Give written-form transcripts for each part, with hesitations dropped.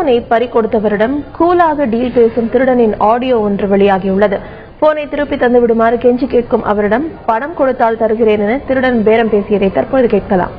செல்போனை பறிகொடுத்தவரிடம் கூலாக டீல் பேசும் திருடனின் ஆடியோ ஒன்று வெளியாகியுள்ளது. போனை திருப்பி தந்து விடுமாறு கெஞ்சி கேட்கும் அவரிடம் பணம் கொடுத்தால் தருகிறேன் என திருடன் பேரம் பேசியதை தற்போது கேட்கலாம்.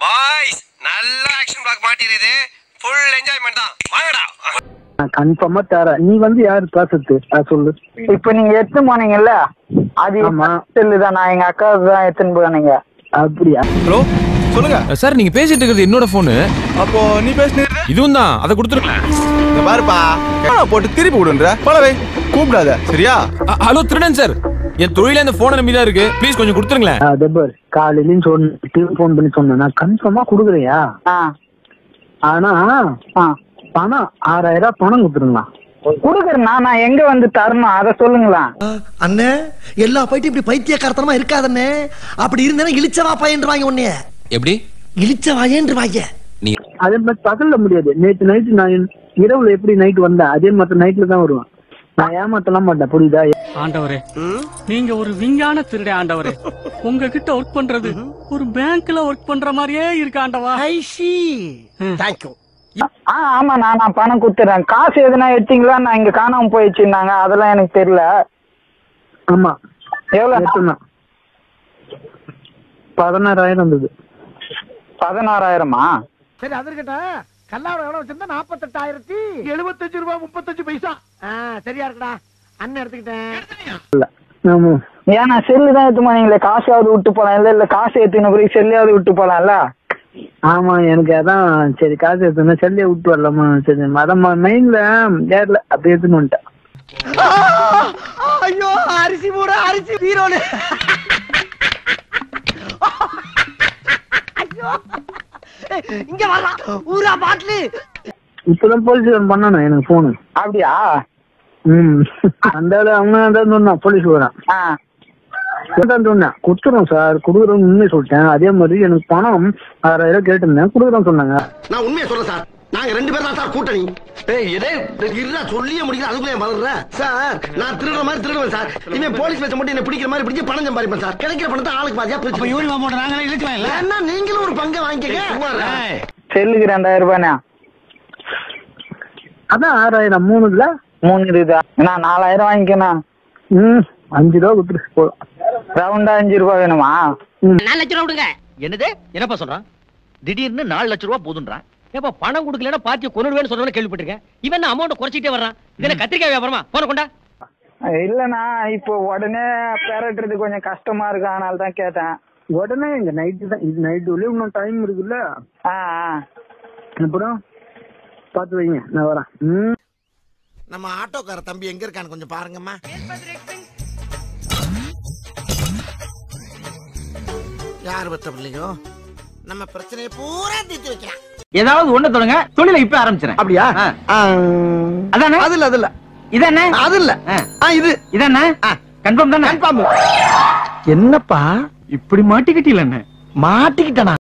கன்ஃபார்மா தர நீ யாரு பேசுறது சொல்லு. இப்ப நீங்க எடுத்து போனீங்கல்ல அது செல்லுதான், நான் எங்க அக்கா தான் எடுத்துன்னு போனீங்க. அப்படியா? ஹலோ சொல்லுங்க சார், நீங்க பேசிட்டு இருக்கிறது என்னோட போனு. அப்போ நீ பேசுனது இதுவும் தான், அதை கொடுத்துருக்கேன். இங்க பாருப்பா, போட்டு திருப்பி விடுன்ற பலவை கூப்பிடாத சரியா? ஹலோ திருடன் சார், என் தொழில இந்த போனை நம்பி தான் இருக்கு, ப்ளீஸ் கொஞ்சம் கொடுத்துருங்களேன். காலையிலும் போன் பண்ணி சொன்னேன், நான் கன்ஃபார்மா கொடுக்குறியா? ஆனா பணம் 6000 பணம் கொடுத்துருங்களா? குடுக்குறேன், நான் எங்க வந்து தரணும் அதை சொல்லுங்களா? அண்ணே எல்லா பைட்டும் இப்படி பைத்தியக்காரத்தனமா இருக்காதண்ணே. அப்படி இருந்தேன்னா இழிச்சவா பையன்றுவாங்க. உன்னைய எப்படி இழிச்சவாயன்றுவாங்க? அதே மாதிரி பகல்ல முடியாது. நேற்று நைட்டு நான் இரவுல எப்படி நைட் வந்தேன் அதே மாதிரி நைட்ல தான் வருவேன். நான் ஏமாத்தலாம் மாட்டேன், புரியுதா? ஆண்டவரே, நீங்க ஒரு விஞ்ஞான திருடே ஆண்டவரே. உங்ககிட்ட ஒர்க் பண்றது ஒரு பேங்க்ல ஒர்க் பண்ற மாதிரியே இருக்கு ஆண்டவா. I see thank you. ஆமா, நான் பணம் கொடுத்துறேன். காசு எதுனா எடுத்தீங்களா? நான் இங்க காணாம போயிடுச்சுன்னாங்க, அதெல்லாம் எனக்கு தெரியல. ஆமா, எவ்வளவு? 16000 இருந்தது. 16000மா? சரி, அதற்கிட்ட கல்லாவோட எவ்வளவு வச்சிருந்தா? 48,075 ரூபாய் 35 பைசா. சரியா இருக்குடா. அண்ணன் எடுத்துக்கிட்டேன். ஏன்னா செல்லு தான் எடுத்து போனீங்களே, காசாவது விட்டு போலாம். இல்ல காசு எடுத்துன பிறகு செல்லையாவது விட்டு போலாம்ல? ஆமா, எனக்கு அதான் சரி, காசு எடுத்துனா செல்லிய விட்டு வரலாமா? சரி, அதான் மெயின்ல ஏர்ல அப்படி எடுத்துன்னு வந்துட்டேன். ஐயோ, அரிசி மூட அரிசி வீரோனு. இங்க வரலாம் ஊரா பாட்டிலு. இப்பதான் போலீஸ் பண்ணணும் எனக்கு போனு. அப்படியா? அந்த அவங்க போலீஸ் வரான் சொன்னேன், கொடுத்துறோம் சார், கொடுக்குறோம் உண்மையை சொல்லிட்டேன். அதே மாதிரி எனக்கு பணம் 6000 கேட்டிருந்தேன், கொடுக்குறோம் சொன்னாங்க. நான் உண்மையை சொல்றேன் சார், நாங்க 2 பேர் தான் சார் கூட்டணி. சொல்லியே முடியல, அதுக்குள்ளே வளர்ற சார். நான் திருடுற மாதிரி திருடுவேன் சார். இவன் போலீஸ் பேச மட்டும் என்ன பிடிக்கிற மாதிரி பிடிச்சி பணம் சம்பாதிப்பேன் சார். கிடைக்கிற பணத்தை ஆளுக்கு பாதியா பிரிச்சு யூனிஃபார்ம் போட்டு நாங்களே இழுக்கலாம். நீங்களும் ஒரு பங்கை வாங்கிக்க. செல்லுக்கு 2000 ரூபாய்னா அதான் 6000 3 இல்ல 3 இருக்குதா? நான் 4000 வாங்கிக்கணும். 5 ரூபா கொடுத்துட்டு போதும். ரவுண்டா 5 ரூபாய் வேணுமா? 4 லட்சம் ரூபா கொடுங்க. என்னது? என்னப்பா சொல்றான்? திடீர்னு 4 லட்சம் ரூபா போதுன்றான். ஏப்பா பணம் கொடுக்கலன்னா பார்ட்டியை கொன்னுடுவேன்னு சொல்றவன கேள்விப்பட்டிருக்கேன். இவன் அமௌண்ட் குறைச்சிட்டே வர்றான். இதென்ன கத்திரிக்காய் வியாபாரமா? போன கொண்டா. இல்லண்ணா, இப்போ உடனே பெறட்டுறது கொஞ்சம் கஷ்டமா இருக்கு, அதனால தான் கேட்டேன். உடனே எங்க நைட்டு தான், இது நைட்டு இன்னும் டைம் இருக்குல்ல. அப்புறம் பார்த்து வைங்க, நான் வரேன். நம்ம ஆட்டோக்கார தம்பி எங்க இருக்கான்னு கொஞ்சம் பாருங்கம்மா. யார் பத்த பிள்ளையோ நம்ம பிரச்சனையை பூரா தீர்த்து வைக்கலாம். ஏதாவது ஒண்ணு தொடங்க, தொழிலை இப்ப ஆரம்பிச்சிடறேன். அப்படியா? அதானே? அதுல இதானே? அது இல்ல, இது இதானே? கன்ஃபார்ம் தானே? கன்ஃபார்ம். என்னப்பா இப்படி மாட்டிக்கிட்டீல? மாட்டிக்கிட்டனா?